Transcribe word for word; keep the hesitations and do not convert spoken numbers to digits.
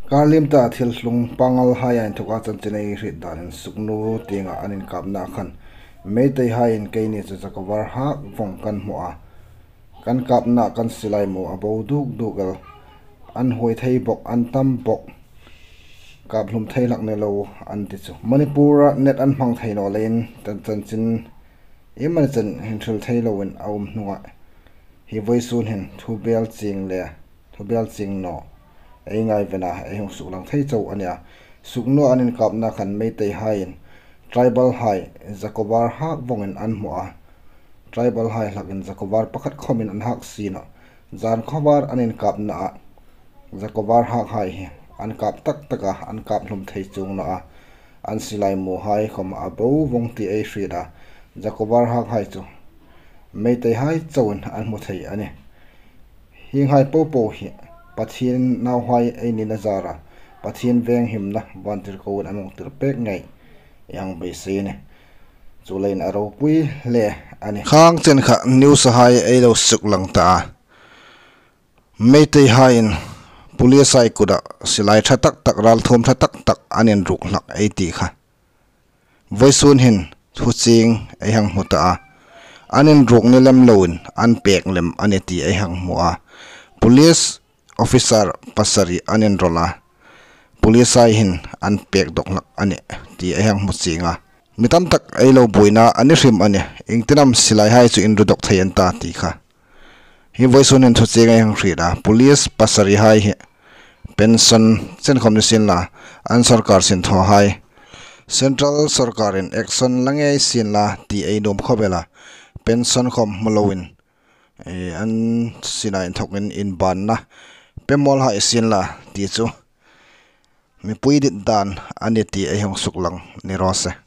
Karlimta thilhlung pangal hayan thuka chanchinei rit danin suknu tinga anin kapna khan meitei hain keini chachakawar ha vong kan hmu'a kan kapna kan silai mu abo duk dukel an hoi thei bok an tam bok kaplum theilak ne lo an ti chu manipura net an hmang theino lein tan chanchin iman chan hinthil theilo in aum hnunga hi voisun hin thubel ching le thubel ching no ei ngai vena ei hong suklang thei chau ania sukno anin kapna khan meitei hain tribal hai zakobar hak vongin an hmu'a tribal hai hlakin zakobar pakhat khomin an hak sina zan khobar anin kapna a zakobar hak hai hi an kap tak taka an kap hlum thei chung na a an silai mu hai khom abo vong ti ei hrida zakobar hak hai chu meitei hai chawin an hmu thei ani hing hai popo hi pathin nau hai ei ni na zara pathin veng himna vantir ko an mong tir pek ngai yang be se ne chulain aro pui le ani khang chen kha news hai ei lo suk lang ta meitei hain police ai kuda silai tha tak tak ral thom tha tak tak anin ruk lak ei ti kha voisun hin thu ching ei hang muta a anin ruk ni lem loin an pek lem ani ti ei hang mu a police officer pasari anin rola police ai hin an pek dok lak ani ti ai hang mu chinga mitam tak ei lo buina ani hrim ani ingtinam silai hai chu in rudok theian ta ti kha hi voice on thu chinga hang hrida police pasari hai hi pension chen khom ni sin la an sarkar sin tho hai central sarkarin action langai sin la ti ei dom khobela pension khom mulowin e an sinai thokin in ban na pemol ha sin la ti chu mi puidit dan ani ti ei hong suklang ni rose